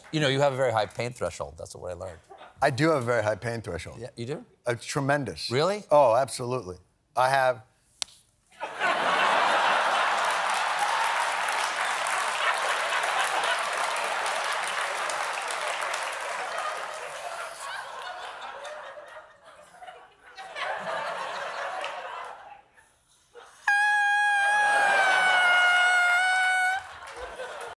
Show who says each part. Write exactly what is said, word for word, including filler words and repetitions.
Speaker 1: You know, you have a very high pain threshold. That's what I learned.
Speaker 2: I do have a very high pain threshold.
Speaker 1: Yeah, you do?
Speaker 2: Uh, tremendous.
Speaker 1: Really?
Speaker 2: Oh, absolutely. I have